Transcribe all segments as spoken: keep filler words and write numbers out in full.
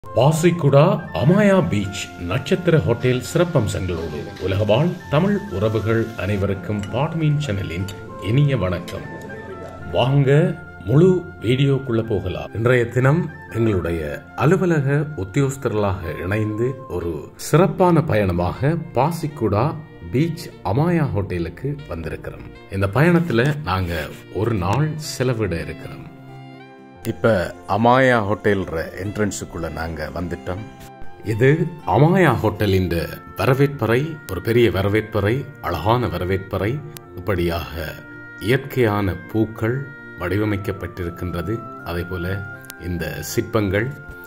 Pasikuda Amaya beach நட்சத்திர hotel சிறப்பம்சங்களோடு உலகவாழ் தமிழ் உறவுகள் அனைவருக்கும் பாட்மீன் சேனலின் இனிய வணக்கம். வாங்க முழு வீடியோக்குள்ள போகலாம். இன்றைய தினம் எங்களுடைய அலுவலக உத்தியோகஸ்தர்களாக இணைந்து ஒரு சிறப்பான பயணமாக பாசிக்குடா பீச் அமாயா ஹோட்டலுக்கு வந்திருக்கிறோம். இந்த பயணத்துல நாங்க ஒரு நாள் செலவிட இருக்கிறோம். இப்ப அமாயா ஹோட்டல் என்ட்ரன்ஸுக்குள்ள நாங்க வந்துட்டோம். இது அமாயா ஹோட்டலின் வரவேற்பறை, ஒரு பெரிய வரவேற்பறை, அழகான வரவேற்பறை. இப்படியாக இயற்கையான பூக்கள் வடிவமைக்கப்பட்டிருக்கின்றது. அதே போல இந்த சிற்பங்கள்.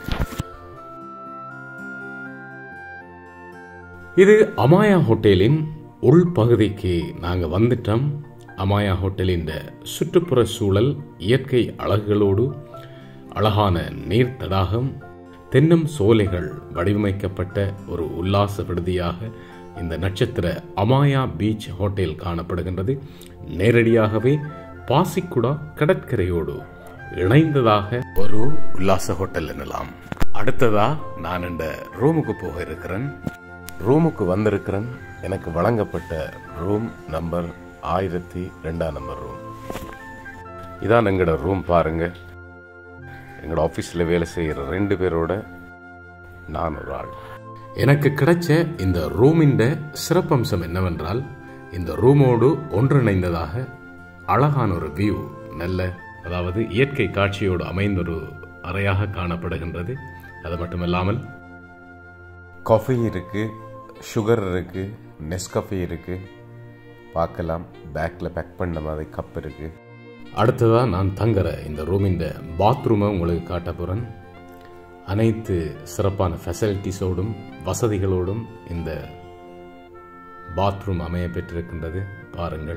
இது அமாயா ஹோட்டலின் உள்பகுதிக்கு நாங்க வந்துட்டோம். அமாயா ஹோட்டலின் சுற்றுப்புற சூழல் இயற்கை அழகுகளோடு அழகான நீர் தடாகம், தென்னம் சோலைகள் வடிவமைக்கப்பட்ட ஒரு உல்லாச விடுதியாக இந்த நட்சத்திர அமாயா பீச் ஹோட்டல் காணப்படுகின்றது. நேரடியாகவே பாசிக்குடா கடற்கரையோடு இணைந்ததாக ஒரு உல்லாச ஹோட்டல் எனலாம். அடுத்ததா நான் இந்த ரூமுக்கு போக இருக்கிறேன். ரூமுக்கு வந்திருக்கிறேன். எனக்கு வழங்கப்பட்ட ரூம் நம்பர் ஆயிரத்தி ரெண்டாம் நம்பர் ரூம். இதான் எங்களோட ரூம். பாருங்க, எங்களோட ஆஃபீஸில் வேலை செய்கிற ரெண்டு பேரோட நான் ஒரு ஆள். எனக்கு கிடைச்ச இந்த ரூமின் சிறப்பம்சம் என்னவென்றால், இந்த ரூமோடு ஒன்றிணைந்ததாக அழகான ஒரு வியூ, நல்ல அதாவது இயற்கை காட்சியோடு அமைந்த ஒரு அறையாக காணப்படுகின்றது. அது மட்டுமல்லாமல் காஃபி இருக்கு, சுகர் இருக்கு, நெஸ்காஃபி இருக்கு. பார்க்கலாம், பேக்கில் பேக் பண்ண மாதிரி கப் இருக்கு. அடுத்ததாக நான் தங்குற இந்த ரூமின் பாத்ரூமை உங்களுக்கு காட்ட போகிறேன். அனைத்து சிறப்பான ஃபெசிலிட்டிஸோடும் வசதிகளோடும் இந்த பாத்ரூம் அமைய பெற்றிருக்கின்றது. பாருங்கள்,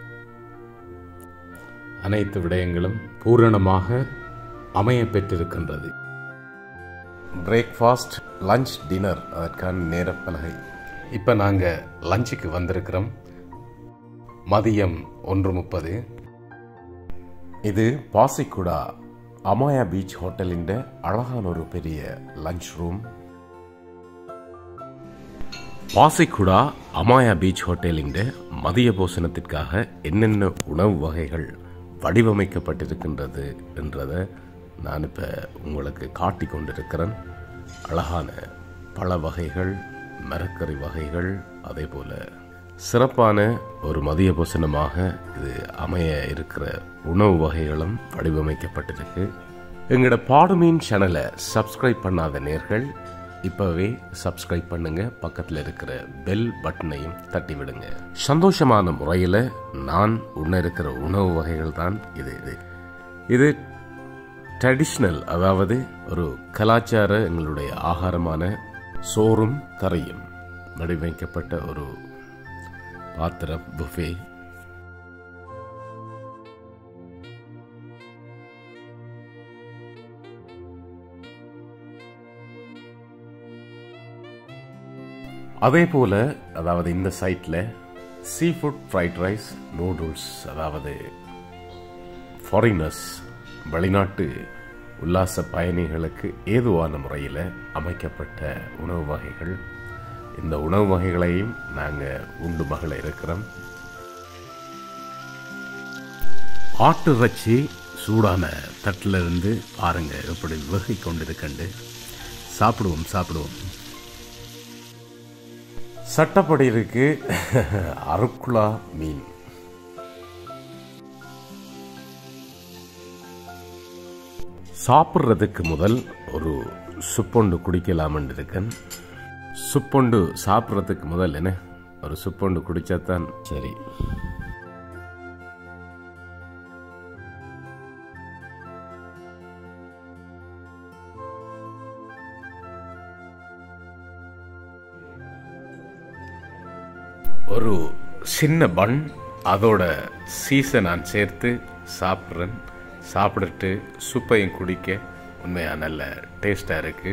அனைத்து விடயங்களும் பூரணமாக அமைய பெற்றிருக்கின்றது. பிரேக்ஃபாஸ்ட், லஞ்ச், டின்னர் அதற்கான நேரப்பலகை. இப்போ நாங்கள் லஞ்சுக்கு வந்திருக்கிறோம். மதியம் ஒன்று முப்பது. இது பாசிக்குடா அமாயா பீச் ஹோட்டலின் அழகான ஒரு பெரிய lunch room. Pasikudah Amaya beach ஹோட்டலின் மதிய போசனத்திற்காக என்னென்ன உணவு வகைகள் வடிவமைக்கப்பட்டிருக்கின்றது என்றதை நான் இப்போ உங்களுக்கு காட்டி கொண்டிருக்கிறேன். அழகான பழ வகைகள், மரக்கறி வகைகள், அதே போல சிறப்பான ஒரு மதிய போசனமாக இது அமைய இருக்கிற உணவு வகைகளும் வடிவமைக்கப்பட்டிருக்கு. எங்களோட பாடுமீன் சேனலை சப்ஸ்கிரைப் பண்ணாத நேர்கள் இப்பவே சப்ஸ்கிரைப் பண்ணுங்க. பக்கத்தில் இருக்கிற பெல் பட்டனையும் தட்டி விடுங்க. சந்தோஷமான முறையில் நான் உண்ண இருக்கிற உணவு வகைகள் தான் இது. இது இது ட்ரெடிஷ்னல், அதாவது ஒரு கலாச்சார எங்களுடைய ஆகாரமான சோறும் கறியும் வடிவமைக்கப்பட்ட ஒரு பாத்திரம் புஃபே. அதே போல அதாவது இந்த சைட்ல sea food, fried rice, noodles, அதாவது ஃபாரினர்ஸ், வெளிநாட்டு உல்லாச பயணிகளுக்கு ஏதுவான முறையில் அமைக்கப்பட்ட உணவு வகைகள். இந்த உணவு வகைகளையும் நாங்கள் உண்டு மகள இருக்கிறோம். ஆட்டு இறைச்சி சூடான தட்டில் இருந்து பாருங்க எப்படி வகை கொண்டிருக்கண்டு. சாப்பிடுவோம் சாப்பிடுவோம். சட்டப்படி இருக்கு அருக்குலா மீன். சாப்பிட்றதுக்கு முதல் ஒரு சுப்பொண்டு குடிக்கலாம்னு இருக்கேன். சுப்பொண்டு சாப்பிட்றதுக்கு முதல் என்ன ஒரு சுப்பொண்டு குடிச்சாதான் சரி. ஒரு சின்ன பன், அதோட சீஸை நான் சேர்த்து சாப்பிட்றேன். சாப்பிட்டுட்டு சுப்பையும் குடிக்க உண்மையா நல்ல டேஸ்டா இருக்கு.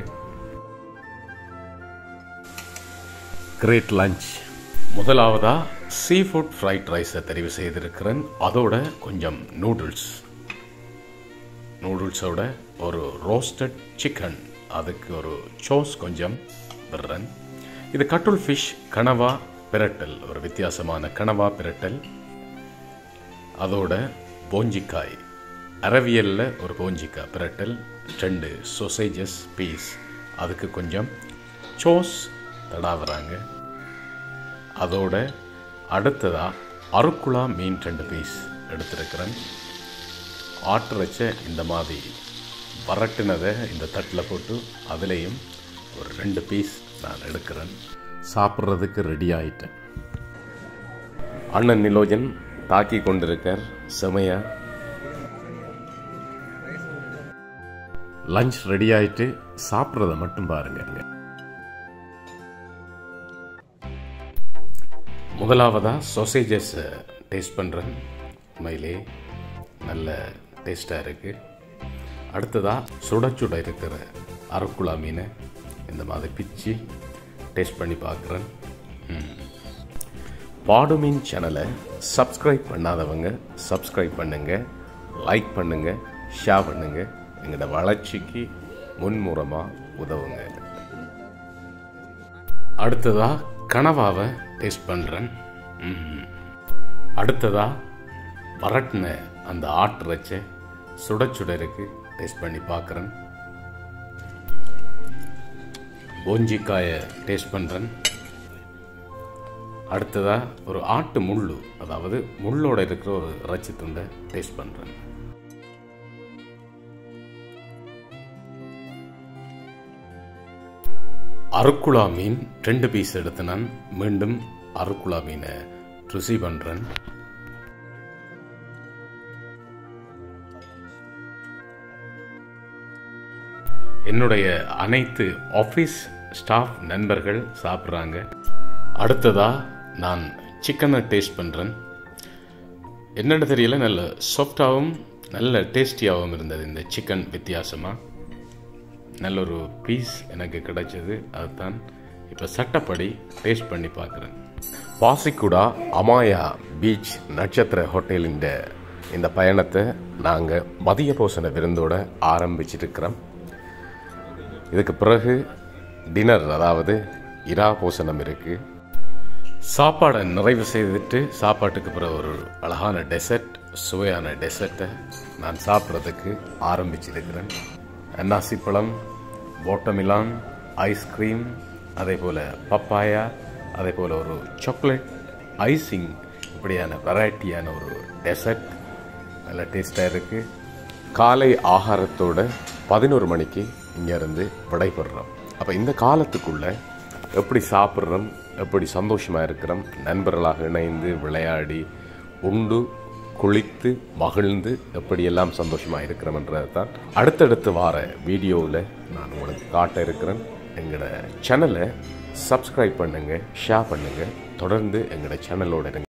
Great lunch. முதலாவதா சீ ஃபுட் ஃப்ரைட் ரைஸை தெரிவு செய்திருக்கிறேன். அதோட கொஞ்சம் நூடுல்ஸ், நூடுல்ஸோட ஒரு ரோஸ்டட் சிக்கன், அதுக்கு ஒரு சோஸ் கொஞ்சம் விடுறேன். இது கட்டுல் ஃபிஷ் கனவா பிரட்டல், ஒரு வித்தியாசமான கனவா பிரட்டல். அதோட போஞ்சிக்காய், அரவியலில் ஒரு போஞ்சிக்காய் பிரட்டல், ரெண்டு சொசேஜஸ் பீஸ், அதுக்கு கொஞ்சம் சோஸ் தடாவுறாங்க. அதோட அடுத்ததாக அருக்குளா மீன் ரெண்டு பீஸ் எடுத்துருக்கிறேன். ஆட்டுறச்ச இந்த மாதிரி வரட்டினதை இந்த தட்டில் போட்டு அதுலேயும் ஒரு ரெண்டு பீஸ் நான் எடுக்கிறேன். சாப்பிட்றதுக்கு ரெடி ஆயிட்டேன். அண்ணன் நிலோஜன் தாக்கி கொண்டிருக்கார் செமையா. லஞ்ச் ரெடி ஆயிட்டு சாப்பிட்றத மட்டும் பாருங்க. முதலாவதா சொசேஜஸ் டேஸ்ட் பண்ணுறேன். உண்மையிலே நல்ல டேஸ்டாக இருக்குது. அடுத்ததாக சுட சுட இருக்கிற அருக்குளா மீனை இந்த மாதிரி பிச்சு டேஸ்ட் பண்ணி பார்க்குறேன். பாடுமீன் சேனலை சப்ஸ்கிரைப் பண்ணாதவங்க சப்ஸ்கிரைப் பண்ணுங்கள், லைக் பண்ணுங்கள், ஷேர் பண்ணுங்கள். எங்களோட வளர்ச்சிக்கு முன்முறமாக உதவுங்க. அடுத்ததாக கனவாவை டேஸ்ட் பண்ணுறேன். அடுத்ததாக வரட்டின அந்த ஆட்டுறச்சை சுட சுட இருக்கு டேஸ்ட் பண்ணி பார்க்குறேன். போஞ்சிக்காயை டேஸ்ட் பண்ணுறேன். அடுத்ததாக ஒரு ஆட்டு முள்ளு, அதாவது முள்ளோட இருக்கிற ஒரு இறைச்சி துண்டை டேஸ்ட் பண்ணுறேன். அருக்குளா மீன் ரெண்டு பீஸ் எடுத்து நான் மீண்டும் அருக்குளா மீனை ருசி பண்ணுறேன். என்னுடைய அனைத்து ஆஃபீஸ் ஸ்டாஃப் நண்பர்கள் சாப்பிட்றாங்க. அடுத்ததாக நான் சிக்கனை டேஸ்ட் பண்ணுறேன். என்னென்னு தெரியல, நல்ல சாஃப்டாகவும் நல்ல டேஸ்டியாகவும் இருந்தது இந்த சிக்கன். வித்தியாசமாக நல்ல ஒரு பீஸ் எனக்கு கிடைச்சது. அதுதான் இப்போ சட்டப்படி டேஸ்ட் பண்ணி பார்க்குறேன். பாசிக்குடா அமாயா பீச் நட்சத்திர ஹோட்டலின் இந்த பயணத்தை நாங்கள் மதிய போசன விருந்தோடு ஆரம்பிச்சிருக்கிறோம். இதுக்கு பிறகு டின்னர், அதாவது இரா போசனம் இருக்குது. சாப்பாடை நிறைவு செய்துட்டு சாப்பாட்டுக்கு பிறகு ஒரு அழகான டெசர்ட், சுவையான டெசர்ட்டை நான் சாப்பிட்றதுக்கு ஆரம்பிச்சிருக்கிறேன். அன்னாசிப்பழம், வாட்டர்மெலான், ஐஸ்கிரீம், அதே போல் பப்பாயா, அதே போல் ஒரு சாக்லேட் ஐசிங், இப்படியான வெரைட்டியான ஒரு டெசர்ட் நல்ல டேஸ்டாக இருக்குது. காலை ஆகாரத்தோட பதினோரு மணிக்கு இங்கேருந்து விடைபெறுறோம். அப்போ இந்த காலத்துக்குள்ளே எப்படி சாப்பிட்றோம், எப்படி சந்தோஷமாக இருக்கிறோம், நண்பர்களாக இணைந்து விளையாடி உண்டு குளித்து மகிழ்ந்து எப்படியெல்லாம் சந்தோஷமாக இருக்கிறோம்ன்றது தான் அடுத்தடுத்து வார வீடியோவில் நான் உங்களுக்கு காட்ட இருக்கிறேன். எங்களோட சேனலை சப்ஸ்கிரைப் பண்ணுங்கள், ஷேர் பண்ணுங்கள், தொடர்ந்து எங்களோட சேனலோட